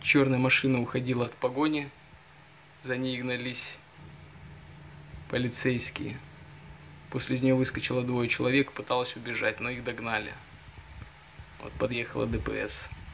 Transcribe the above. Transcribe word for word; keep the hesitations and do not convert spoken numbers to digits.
Черная машина уходила от погони, за ней гнались полицейские. После нее выскочило двое человек, пыталась убежать, но их догнали. Вот подъехала ДПС.